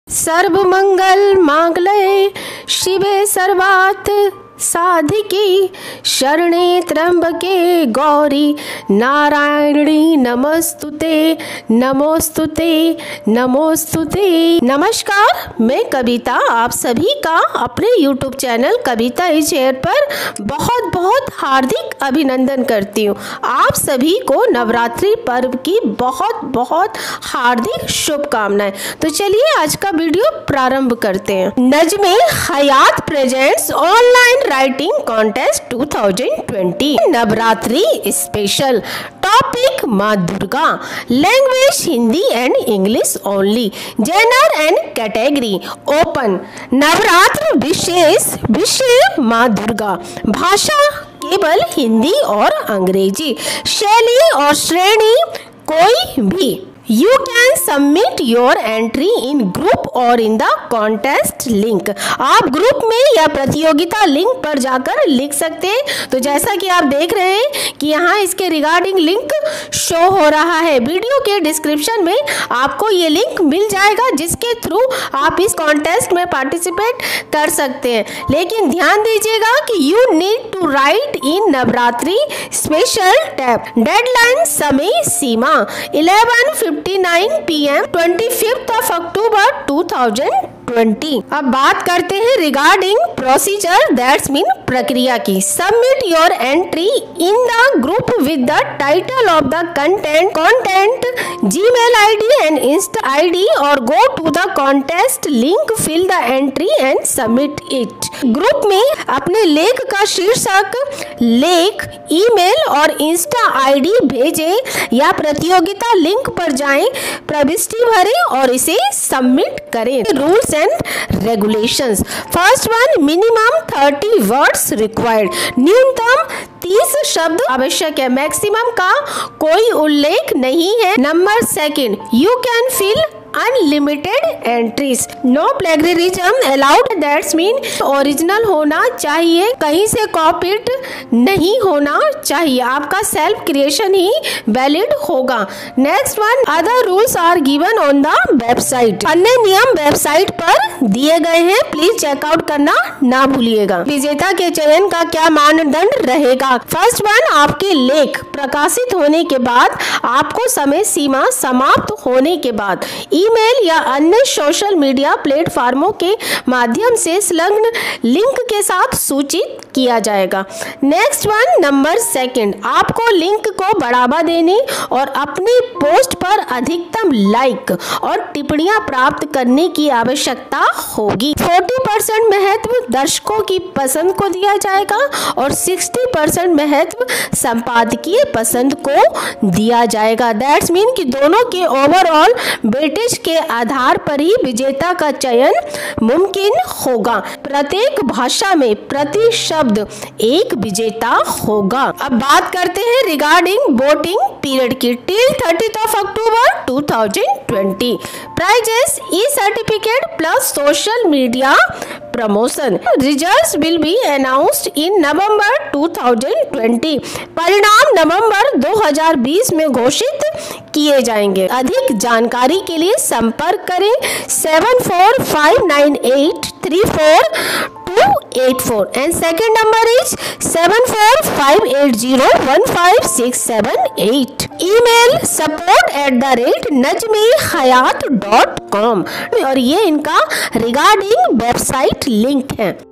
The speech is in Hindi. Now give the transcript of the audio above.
सर्वमंगल मांगल्ये शिवे सर्वार्थ साधिके शरणे त्र्यंबके गौरी नारायणी नमस्तुते नमोस्तुते नमोस्तुते। नमस्कार, मैं कविता आप सभी का अपने YouTube channel Kavita is air पर बहुत बहुत हार्दिक अभिनंदन करती हूँ। आप सभी को नवरात्रि पर्व की बहुत बहुत हार्दिक शुभकामनाएं। तो चलिए आज का वीडियो प्रारंभ करते हैं। Najme Hayat presents online writing contest 2020 Navratri special. Topic माँ Durga. Language Hindi and English only. Gender and category open. Navratra विशेष विषय माँ दुर्गा। भाषा केवल हिंदी और अंग्रेजी। शैली और श्रेणी कोई भी। You can submit your entry in group और in the contest link। आप ग्रुप में या प्रतियोगिता लिंक पर जाकर लिख सकते हैं। तो जैसा कि आप देख रहे हैं कि यहाँ इसके रिगार्डिंग लिंक शो हो रहा है। वीडियो के डिस्क्रिप्शन में आपको ये लिंक मिल जाएगा जिसके थ्रू आप इस कॉन्टेस्ट में पार्टिसिपेट कर सकते हैं। लेकिन ध्यान दीजिएगा कि you need to write in Navratri special tab. Deadline समय सीमा 11:59 PM 25 अक्टूबर 2020। अब बात करते हैं रिगार्डिंग प्रोसीजर, दैट्स मीन प्रक्रिया की। Submit your entry in the group with the title of the content Gmail ID and insta ID और go to the contest link, fill the entry and submit it. Group में अपने लेख का शीर्षक, लेख, ईमेल और इंस्टा आईडी भेजें या प्रतियोगिता लिंक पर जाएं, प्रविष्टि भरें और इसे सबमिट करें। Rules and regulations. First one, minimum 30 words required. न्यूनतम 30 शब्द आवश्यक है। मैक्सिमम का कोई उल्लेख नहीं है। Number second, you can fill unlimited entries. No plagiarism allowed, that's mean original होना चाहिए, कहीं से कॉपीड नहीं होना चाहिए। आपका सेल्फ क्रिएशन ही वैलिड होगा। Next one, other rules are given on the website. अन्य नियम वेबसाइट पर दिए गए हैं, प्लीज चेकआउट करना ना भूलिएगा। विजेता के चयन का क्या मानदंड रहेगा? फर्स्ट वन, आपके लेख प्रकाशित होने के बाद, आपको समय सीमा समाप्त होने के बाद ईमेल या अन्य सोशल मीडिया प्लेटफॉर्मों के माध्यम से संलग्न लिंक के साथ सूचित किया जाएगा। नेक्स्ट वन, नंबर सेकंड, आपको लिंक को बढ़ावा देने और अपने पोस्ट पर अधिकतम लाइक और टिप्पणियां प्राप्त करने की आवश्यकता होगी। 40% महत्व दर्शकों की पसंद को दिया जाएगा और 60% महत्व संपादकीय पसंद को दिया जाएगा। दैट्स मीन कि दोनों के ओवरऑल वेटेज के आधार पर ही विजेता का चयन मुमकिन होगा। प्रत्येक भाषा में प्रति शब्द एक विजेता होगा। अब बात करते हैं रिगार्डिंग वोटिंग पीरियड की। Till 30 October 2020। Prizes, e certificate plus social media promotion. Results will be announced in November 2020। परिणाम नवंबर 2020 में घोषित किए जाएंगे। अधिक जानकारी के लिए संपर्क करें 7459834284 and second number is 7458015678। Email support@najmehayat.com और ये इनका रिगार्डिंग वेबसाइट लिंक है।